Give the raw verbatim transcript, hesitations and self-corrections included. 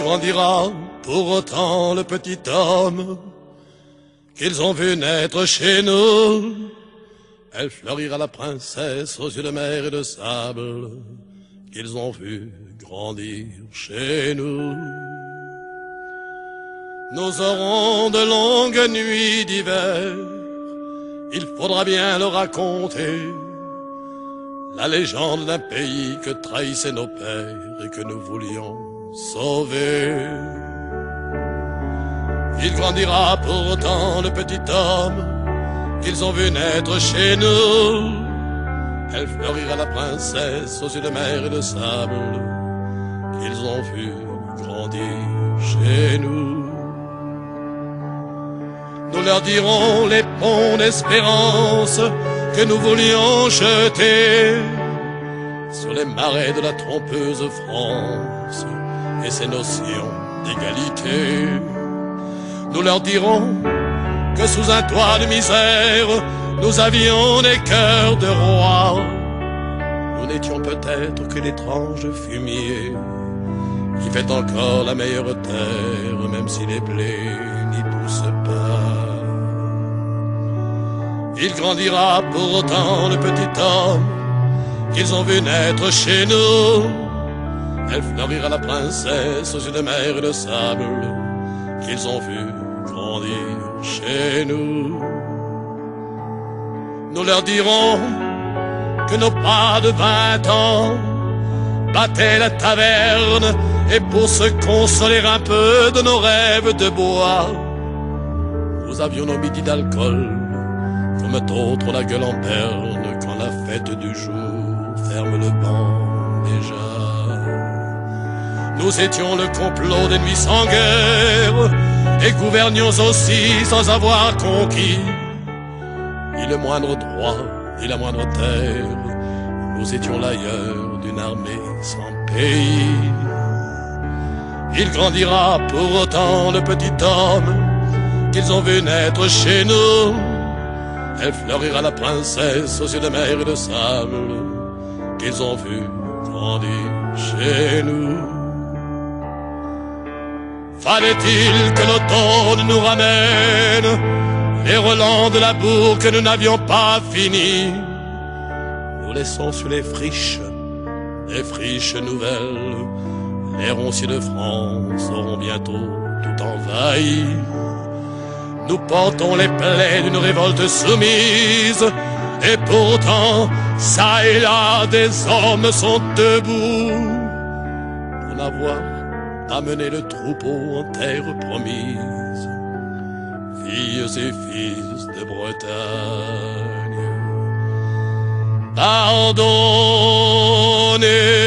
grandira pour autant le petit homme qu'ils ont vu naître chez nous. Elle fleurira la princesse aux yeux de mer et de sable qu'ils ont vu grandir chez nous. Nous aurons de longues nuits d'hiver, il faudra bien le raconter, la légende d'un pays que trahissaient nos pères et que nous voulions sauver. Il grandira pour autant le petit homme qu'ils ont vu naître chez nous. Elle fleurira la princesse aux yeux de mer et de sable qu'ils ont vu grandir chez nous. Nous leur dirons les ponts d'espérance que nous voulions jeter sur les marais de la trompeuse France et ses notions d'égalité. Nous leur dirons que sous un toit de misère, nous avions des cœurs de rois. Nous n'étions peut-être que l'étrange fumier qui fait encore la meilleure terre, même si les blés n'y poussent pas. Il grandira pour autant le petit homme qu'ils ont vu naître chez nous. Elle fleurira la princesse aux yeux de mer et de sable qu'ils ont vu grandir chez nous. Nous leur dirons que nos pas de vingt ans battaient la taverne, et pour se consoler un peu de nos rêves de bois, nous avions nos midis d'alcool, comme d'autres la gueule en berne, quand la fête du jour ferme le banc déjà. Nous étions le complot des nuits sans guerre, et gouvernions aussi sans avoir conquis ni le moindre droit, ni la moindre terre. Nous étions l'ailleurs d'une armée sans pays. Il grandira pour autant le petit homme qu'ils ont vu naître chez nous. Elle fleurira la princesse aux yeux de mer et de sable qu'ils ont vu grandir chez nous. Fallait-il que l'automne nous ramène les relents de la bourre que nous n'avions pas fini? Nous laissons sur les friches des friches nouvelles. Les ronciers de France auront bientôt tout envahi. Nous portons les plaies d'une révolte soumise, et pourtant, ça et là, des hommes sont debout pour n'avoir amené le troupeau en terre promise. Filles et fils de Bretagne, pardonnez.